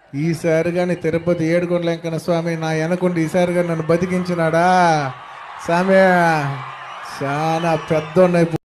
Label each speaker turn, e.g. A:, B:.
A: ఈసారి కానీ తిరుపతి ఏడుకొండల వెంకన్న స్వామి నా వెనకుండి ఈసారి కానీ నన్ను బతికించినాడా స్వామి. చాలా పెద్ద